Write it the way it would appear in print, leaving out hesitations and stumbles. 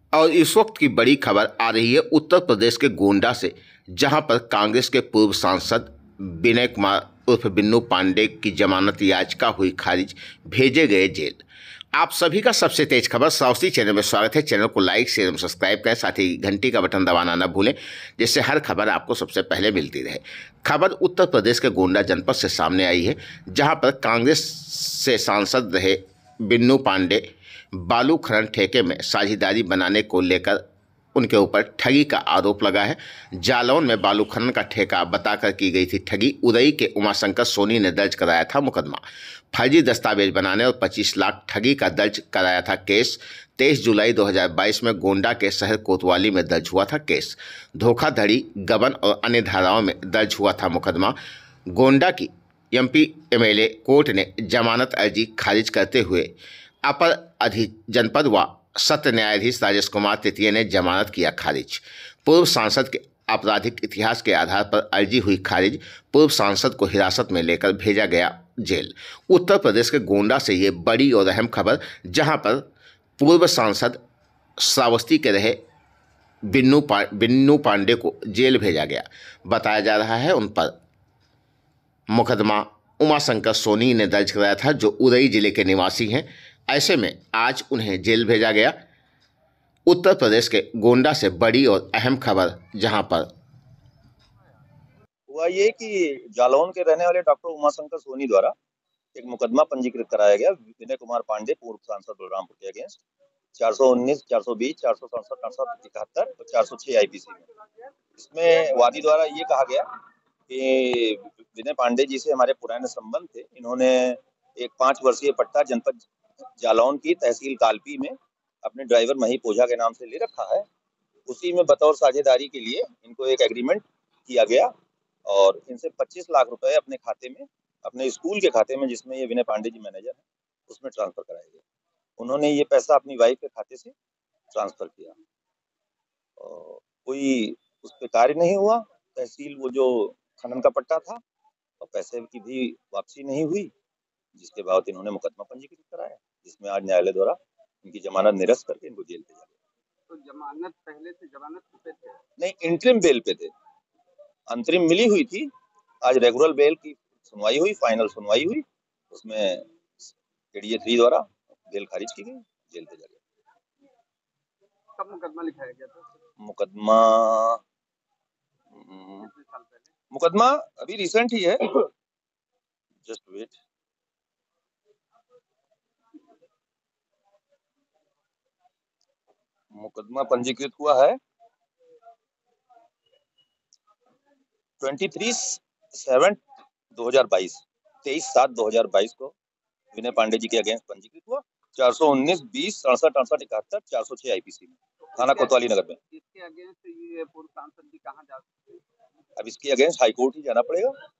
और इस वक्त की बड़ी खबर आ रही है उत्तर प्रदेश के गोंडा से, जहां पर कांग्रेस के पूर्व सांसद विनय कुमार उर्फ बिन्नू पांडे की जमानत याचिका हुई खारिज, भेजे गए जेल। आप सभी का सबसे तेज खबर साउथी चैनल में स्वागत है। चैनल को लाइक शेयर और सब्सक्राइब करें, साथ ही घंटी का बटन दबाना न भूलें, जिससे हर खबर आपको सबसे पहले मिलती रहे। खबर उत्तर प्रदेश के गोंडा जनपद से सामने आई है, जहां पर कांग्रेस से सांसद रहे बिन्नू पांडे बालू खनन ठेके में साझेदारी बनाने को लेकर उनके ऊपर ठगी का आरोप लगा है। जालौन में बालू खनन का ठेका बताकर की गई थी ठगी। उदई के उमाशंकर सोनी ने दर्ज कराया था मुकदमा। फर्जी दस्तावेज बनाने और 25 लाख ठगी का दर्ज कराया था केस। 23 जुलाई 2022 में गोंडा के शहर कोतवाली में दर्ज हुआ था केस। धोखाधड़ी, गबन और अन्य धाराओं में दर्ज हुआ था मुकदमा। गोंडा की एमपी एमएलए कोर्ट ने जमानत अर्जी खारिज करते हुए अपर जनपद व सत्र न्यायाधीश राजेश कुमार तृतीय ने जमानत किया खारिज। पूर्व सांसद के आपराधिक इतिहास के आधार पर अर्जी हुई खारिज। पूर्व सांसद को हिरासत में लेकर भेजा गया जेल। उत्तर प्रदेश के गोंडा से ये बड़ी और अहम खबर, जहां पर पूर्व सांसद श्रावस्ती के रहे बिन्नू पांडे को जेल भेजा गया। बताया जा रहा है उन पर मुकदमा उमाशंकर सोनी ने दर्ज कराया था, जो उदई जिले के निवासी हैं। ऐसे में आज उन्हें जेल भेजा गया। उत्तर प्रदेश के गोंडा से बड़ी और अहम खबर, जहां पर हुआ ये कि जालौन के रहने वाले डॉक्टर उमाशंकर सोनी द्वारा एक मुकदमा पंजीकृत कराया गया विनय कुमार पांडे पूर्व सांसद बलरामपुर के अगेंस्ट 419, 420, 467, 471 और 406 आईपीसी में। इसमें वादी द्वारा ये कहा गया कि विनय पांडे जी से हमारे पुराने संबंध थे। इन्होंने एक 5 वर्षीय पट्टा जनपद जालौन की तहसील कालपी में अपने ड्राइवर महीप ओझा के नाम से ले रखा है। उसी में बतौर साझेदारी के लिए इनको एक एग्रीमेंट किया गया और इनसे 25 लाख रुपए अपने खाते में, अपने स्कूल के खाते में, जिसमें ये विनय पांडे जी मैनेजर हैं, उसमें ट्रांसफर कराया गया। उन्होंने ये पैसा अपनी वाइफ के खाते से ट्रांसफर किया और कोई उस पर कार्य नहीं हुआ। तहसील वो जो खनन का पट्टा था और पैसे की भी वापसी नहीं हुई, जिसके बाद इन्होंने मुकदमा पंजीकृत कराया, जिसमें आज न्यायालय द्वारा इनकी जमानत निरस्त करके इनको जेल भेजा गया। तो जमानत पहले से जमानत पे थे? नहीं, इंटरिम बेल पे थे। अंतरिम मिली हुई थी। आज रेगुलर बेल की सुनवाई हुई, फाइनल सुनवाई हुई, उसमें एडीए 3 द्वारा बेल खारिज की गई, जेल भेजा गया। कब मुकदमा लिखाया गया था? मुकदमा अभी रिसेंट ही है, जस्ट वेट। मुकदमा पंजीकृत हुआ है 23/7/2022, 23/7/2022 को विनय पांडे जी के अगेंस्ट पंजीकृत हुआ। 419, 20, 67, 68, 71, 406 आईपीसी में, थाना कोतवाली नगर में। इसके अगेंस्ट ये पूर्व सांसद जी कहाँ जा सकते हैं? अब इसके अगेंस्ट हाईकोर्ट ही जाना पड़ेगा।